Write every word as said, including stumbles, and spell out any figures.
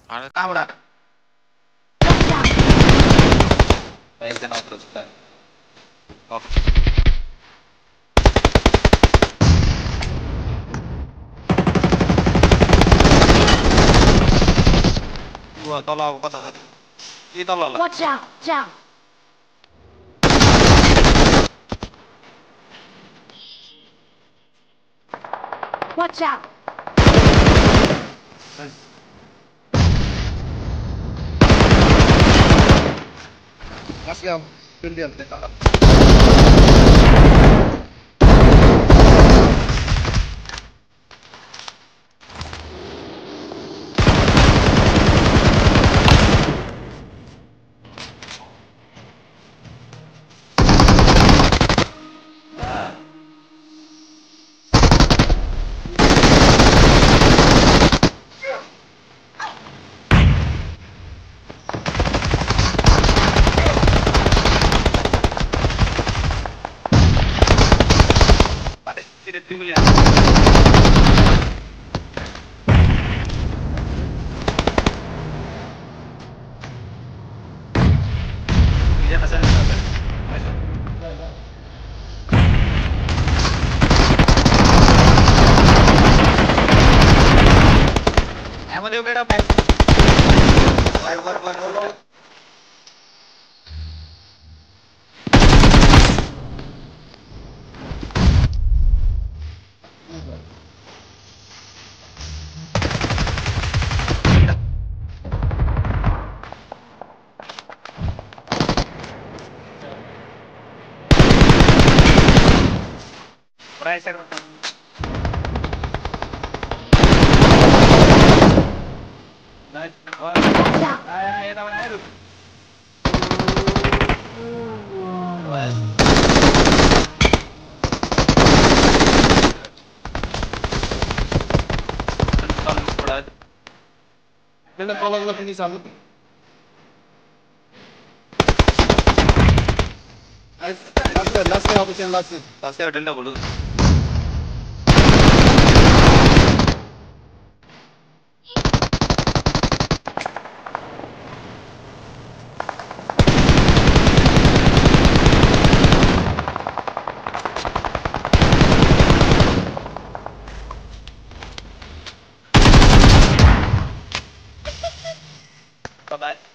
Ano ka wala? Watch out! Baik dan outro sudah. Off. Gua tolong kota. Kita tolong. Watch out! Down! Watch out! Gas yang pilihan kita. Tidak tunggu ya. Tidak pasal apa? Emang dia berapa? War war war war. Price er. Nice. Watch out! Ay ay tahu ay lu. Well. Tolong pula. Bila tolong lu ini sambut. Last last option last. Last ada dah bolu. Bye bye.